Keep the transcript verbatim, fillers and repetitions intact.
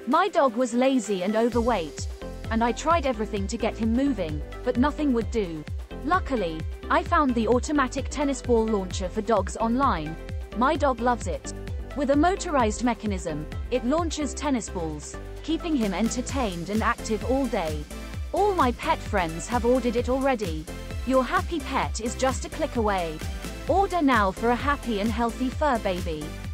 My dog was lazy and overweight, and I tried everything to get him moving, but nothing would do. Luckily, I found the automatic tennis ball launcher for dogs online. My dog loves it. With a motorized mechanism, it launches tennis balls, keeping him entertained and active all day. All my pet friends have ordered it already. Your happy pet is just a click away. Order now for a happy and healthy fur baby.